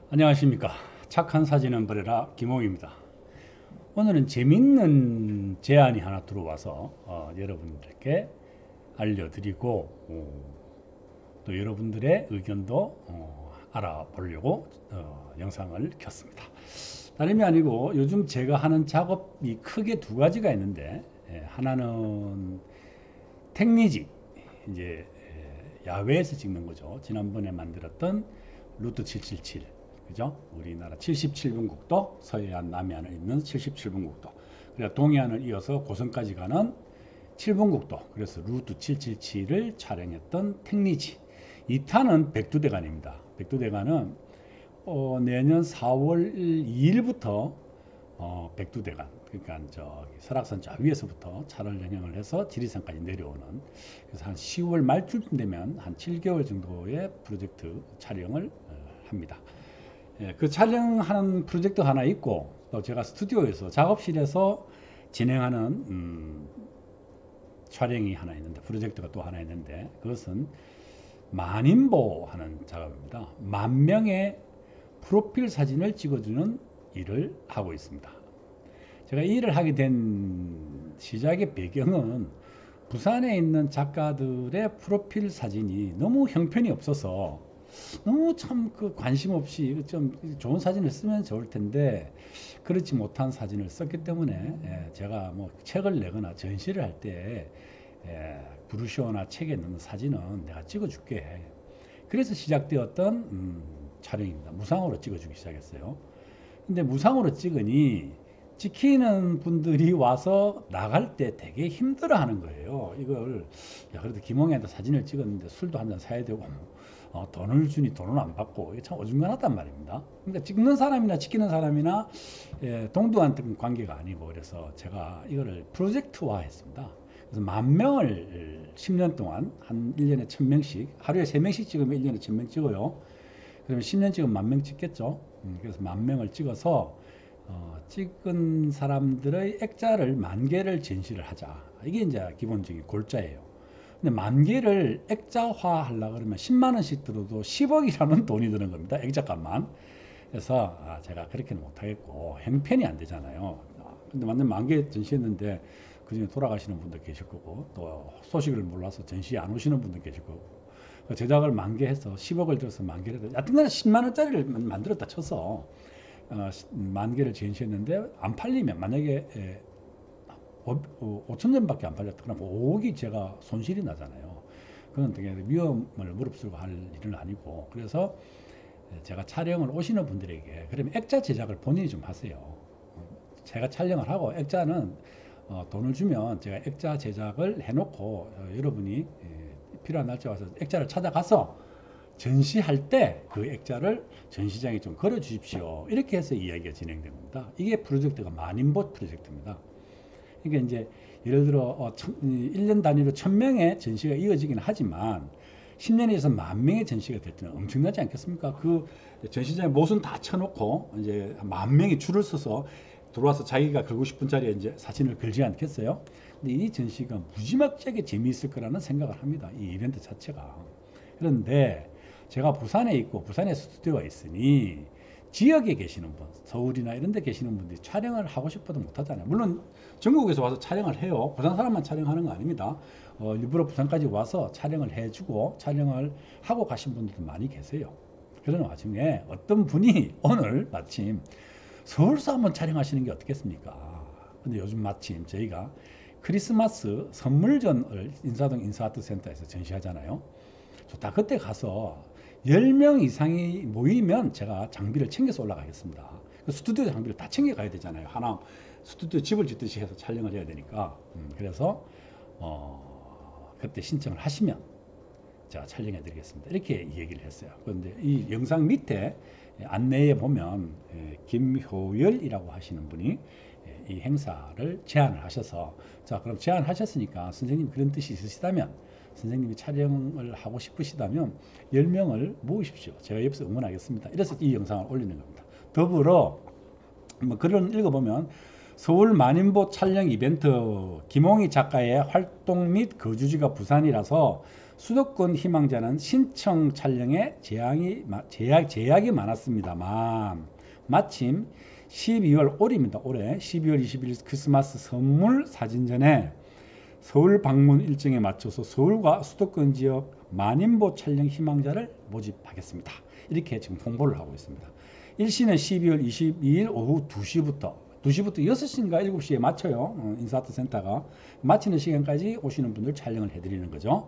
안녕하십니까. 착한 사진은 버려라 김홍입니다. 오늘은 재밌는 제안이 하나 들어와서 여러분들께 알려드리고 또 여러분들의 의견도 알아보려고 영상을 켰습니다. 다름이 아니고 요즘 제가 하는 작업이 크게 두 가지가 있는데, 하나는 택리지, 이제 야외에서 찍는 거죠. 지난번에 만들었던 루트 777, 그죠? 우리나라 77번 국도, 서해안 남해안을 잇는 77번 국도, 그리고 동해안을 이어서 고성까지 가는 7번 국도, 그래서 루트 777을 촬영했던 택리지. 2탄은 백두대간입니다. 백두대간은 내년 4월 2일부터 백두대간, 그러니까 저기 설악산 저 위에서부터 차를 연행을 해서 지리산까지 내려오는, 그래서 한 10월 말쯤 되면 한 7개월 정도의 프로젝트 촬영을 합니다. 그 촬영하는 프로젝트 하나 있고, 또 제가 스튜디오에서 작업실에서 진행하는 촬영이 하나 있는데, 프로젝트가 또 하나 있는데, 그것은 만인보 하는 작업입니다. 10,000명의 프로필 사진을 찍어주는 일을 하고 있습니다. 제가 이 일을 하게 된 시작의 배경은 부산에 있는 작가들의 프로필 사진이 너무 형편이 없어서, 너무 참 그 관심 없이 좀 좋은 사진을 쓰면 좋을 텐데 그렇지 못한 사진을 썼기 때문에, 제가 뭐 책을 내거나 전시를 할 때 브루쇼나 책에 넣는 사진은 내가 찍어줄게. 그래서 시작되었던 촬영입니다. 무상으로 찍어주기 시작했어요. 근데 무상으로 찍으니 찍히는 분들이 와서 나갈 때 되게 힘들어 하는 거예요. 이걸, 야, 그래도 김홍희한테 사진을 찍었는데 술도 한 잔 사야 되고, 돈을 주니 돈을 안 받고, 이게 참 어중간하단 말입니다. 그러니까 찍는 사람이나 찍히는 사람이나 동등한 관계가 아니고, 그래서 제가 이거를 프로젝트화 했습니다. 그래서 10,000명을 10년 동안 한 1년에 1,000명씩, 하루에 3명씩 찍으면 1년에 1,000명 찍어요. 그러면 10년 찍으면 10,000명 찍겠죠. 그래서 10,000명을 찍어서 찍은 사람들의 액자를 10,000개를 전시를 하자. 이게 이제 기본적인 골자예요. 근데 10,000개를 액자화 하려고 그러면 10만 원씩 들어도 10억이라는 돈이 드는 겁니다. 액자값만. 그래서 제가 그렇게는 못하겠고, 형편이 안 되잖아요. 근데 완전 10,000개 전시했는데 그중에 돌아가시는 분도 계실 거고, 또 소식을 몰라서 전시에 안 오시는 분도 계실 거고, 제작을 10,000개 해서 10억을 들어서 10,000개를, 하여튼간에 10만 원짜리를 만들었다 쳐서 10,000개를 전시했는데 안 팔리면, 만약에 5,000점밖에 안 팔렸다 그러면 5억이 제가 손실이 나잖아요. 그건 되게 위험을 무릅쓰고 할 일은 아니고, 그래서 제가 촬영을 오시는 분들에게, 그러면 액자 제작을 본인이 좀 하세요. 제가 촬영을 하고 액자는 돈을 주면 제가 액자 제작을 해놓고, 여러분이 필요한 날짜 와서 액자를 찾아가서 전시할 때 그 액자를 전시장에 좀 걸어 주십시오. 이렇게 해서 이야기가 진행된 겁니다. 이게 프로젝트가 만인보 프로젝트입니다. 그러니까 이제 예를 들어 1년 단위로 1,000명의 전시가 이어지긴 하지만 10년에서 10,000명의 전시가 될 때는 엄청나지 않겠습니까? 그 전시장에 모순 다 쳐놓고 이제 10,000명이 줄을 서서 들어와서 자기가 걸고 싶은 자리에 이제 사진을 걸지 않겠어요? 근데 이 전시가 무지막지하게 재미있을 거라는 생각을 합니다. 이 이벤트 자체가. 그런데 제가 부산에 있고 부산에 스튜디오가 있으니 지역에 계시는 분, 서울이나 이런 데 계시는 분들이 촬영을 하고 싶어도 못 하잖아요. 물론 전국에서 와서 촬영을 해요. 부산 사람만 촬영하는 거 아닙니다. 일부러 부산까지 와서 촬영을 해주고 촬영을 하고 가신 분들도 많이 계세요. 그런 와중에 어떤 분이 오늘 마침 서울서 한번 촬영하시는 게 어떻겠습니까? 근데 요즘 마침 저희가 크리스마스 선물전을 인사동 인사아트센터에서 전시하잖아요. 좋다. 그때 가서 10명 이상이 모이면 제가 장비를 챙겨서 올라가겠습니다. 그 스튜디오 장비를 다 챙겨가야 되잖아요. 하나 스튜디오 집을 짓듯이 해서 촬영을 해야 되니까. 그래서 그때 신청을 하시면 제가 촬영해 드리겠습니다. 이렇게 얘기를 했어요. 그런데 이 영상 밑에 안내에 보면 김효열이라고 하시는 분이 이 행사를 제안을 하셔서, 자, 그럼 제안하셨으니까 선생님 그런 뜻이 있으시다면, 선생님이 촬영을 하고 싶으시다면 10명을 모으십시오. 제가 옆에서 응원하겠습니다. 이래서 이 영상을 올리는 겁니다. 더불어 뭐 글을 읽어보면 서울 만인보 촬영 이벤트, 김홍희 작가의 활동 및 거주지가 부산이라서 수도권 희망자는 신청 촬영에 제약이 많았습니다만 마침 12월 올해입니다. 올해 12월 20일 크리스마스 선물 사진전에 서울 방문 일정에 맞춰서 서울과 수도권 지역 만인보 촬영 희망자를 모집하겠습니다. 이렇게 지금 홍보를 하고 있습니다. 일시는 12월 22일 오후 2시부터 6시인가 7시에 마쳐요. 인사아트 센터가 마치는 시간까지 오시는 분들 촬영을 해드리는 거죠.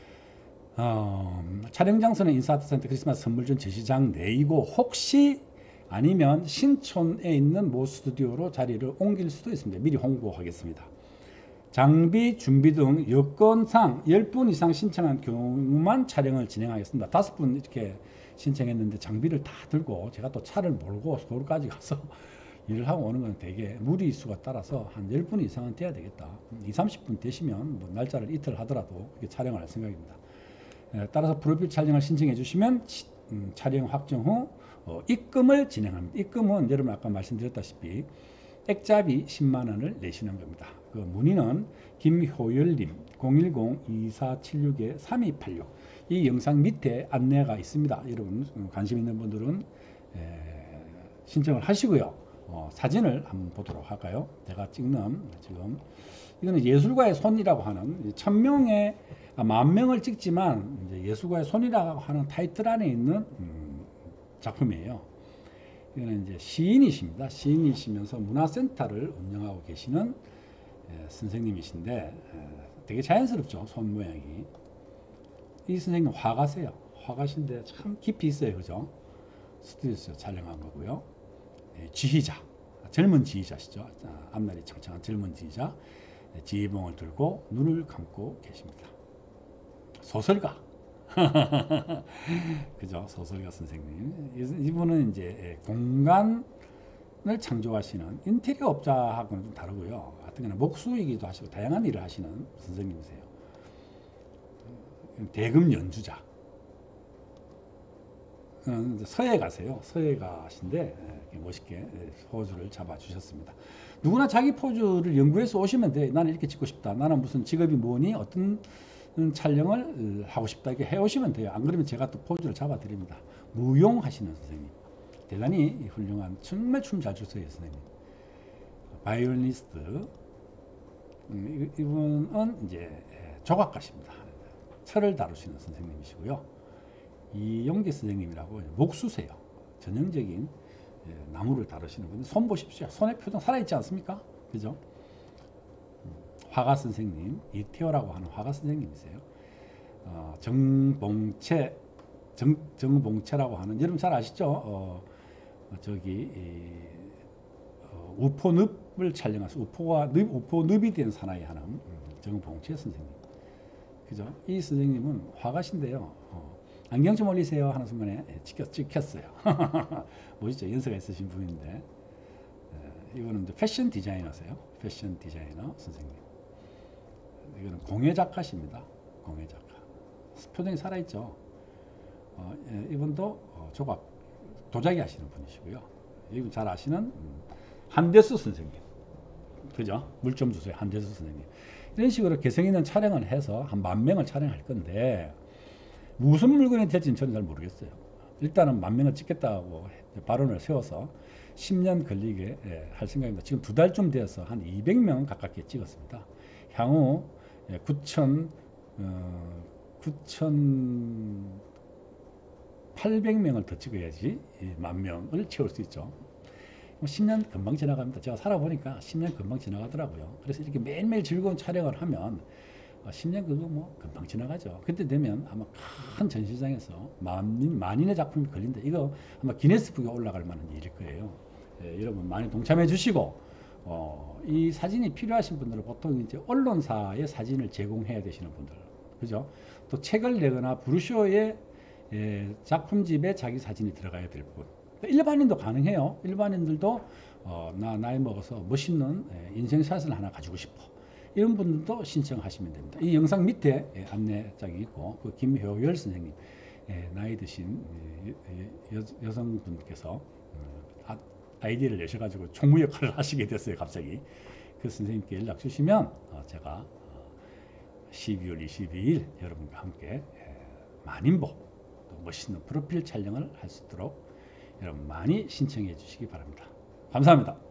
촬영 장소는 인사아트 센터 크리스마스 선물전 전시장 내이고 혹시 아니면 신촌에 있는 모 스튜디오로 자리를 옮길 수도 있습니다. 미리 홍보하겠습니다. 장비, 준비 등 여건상 10분 이상 신청한 경우만 촬영을 진행하겠습니다. 5분 이렇게 신청했는데 장비를 다 들고 제가 또 차를 몰고 서울까지 가서 일을 하고 오는 건 되게 무리수가 따라서 한 10분 이상은 돼야 되겠다. 20, 30분 되시면 뭐 날짜를 이틀 하더라도 촬영을 할 생각입니다. 따라서 프로필 촬영을 신청해 주시면 촬영 확정 후 입금을 진행합니다. 입금은 여러분 아까 말씀드렸다시피 액자비 10만원을 내시는 겁니다. 그 문의는 김효열님 010-2476-3286 이 영상 밑에 안내가 있습니다. 여러분 관심 있는 분들은 신청을 하시고요. 사진을 한번 보도록 할까요? 제가 찍는 지금 이거는 예술가의 손이라고 하는 1000명의 10,000명을 찍지만 이제 예술가의 손이라고 하는 타이틀 안에 있는 작품이에요. 이거는 이제 시인이십니다. 시인이시면서 문화센터를 운영하고 계시는 선생님이신데 되게 자연스럽죠. 손 모양이. 이 선생님 화가세요. 화가신데 참 깊이 있어요. 그죠? 스튜디오에서 촬영한 거고요. 지휘자, 젊은 지휘자시죠. 앞날이 청청한 젊은 지휘자. 지휘봉을 들고 눈을 감고 계십니다. 소설가. 그죠? 소설가 선생님. 이분은 이제 공간을 창조하시는 인테리어 업자하고는 좀 다르고요. 하여튼 목수이기도 하시고 다양한 일을 하시는 선생님이세요. 대금 연주자. 서예가세요. 서예가신데 멋있게 포즈를 잡아주셨습니다. 누구나 자기 포즈를 연구해서 오시면 돼. 나는 이렇게 찍고 싶다. 나는 무슨 직업이 뭐니? 어떤 촬영을 하고 싶다. 이렇게 해오시면 돼요. 안 그러면 제가 또 포즈를 잡아드립니다. 무용하시는 선생님. 대단히 훌륭한, 정말 춤 잘 추세요, 선생님. 바이올리니스트. 이분은 이제 조각가십니다. 철을 다루시는 선생님이시고요. 이용기 선생님이라고 목수세요. 전형적인 나무를 다루시는 분인데 손 보십시오. 손의 표정 살아있지 않습니까? 그죠? 화가 선생님, 이태호라고 하는 화가 선생님이세요. 정봉채라고 하는, 여러분 잘 아시죠? 우포늪을 촬영하신, 우포늪이 된 사나이 하는 정봉채 선생님. 그죠? 이 선생님은 화가신데요. 안경 좀 올리세요 하는 순간에 찍혔어요. 멋있죠? 연세가 있으신 분인데 이거는 이제 패션 디자이너세요. 패션 디자이너 선생님. 이거는 공예 작가십니다. 공예 작가. 표정이 살아있죠. 이분도 조각 도자기 하시는 분이시고요. 이분 잘 아시는 한대수 선생님. 그죠? 물 좀 주세요. 한대수 선생님. 이런 식으로 개성 있는 촬영을 해서 한 10,000명을 촬영할 건데 무슨 물건이 될지는 저는 잘 모르겠어요. 일단은 10,000명을 찍겠다고 발언을 세워서 10년 걸리게 할 생각입니다. 지금 2달쯤 되어서 한 200명 가깝게 찍었습니다. 향후 9,800명을 더 찍어야지 10,000명을 채울 수 있죠. 10년 금방 지나갑니다. 제가 살아보니까 10년 금방 지나가더라고요. 그래서 이렇게 매일매일 즐거운 촬영을 하면 10년 그거 뭐 금방 지나가죠. 그때 되면 아마 큰 전시장에서 만인의 작품이 걸린다. 이거 아마 기네스북에 올라갈 만한 일일 거예요. 여러분 많이 동참해 주시고 이 사진이 필요하신 분들은 보통 이제 언론사의 사진을 제공해야 되시는 분들, 그죠? 또 책을 내거나 브루쇼에 작품집에 자기 사진이 들어가야 될 분. 일반인도 가능해요. 일반인들도 나이 먹어서 멋있는 인생샷을 하나 가지고 싶어. 이런 분들도 신청하시면 됩니다. 이 영상 밑에 안내장이 있고 그 김효열 선생님, 나이 드신 여성분께서 아이디를 내셔가지고 총무 역할을 하시게 됐어요. 갑자기 그 선생님께 연락 주시면 제가 12월 22일 여러분과 함께 만인보 또 멋있는 프로필 촬영을 할 수 있도록 여러분 많이 신청해 주시기 바랍니다. 감사합니다.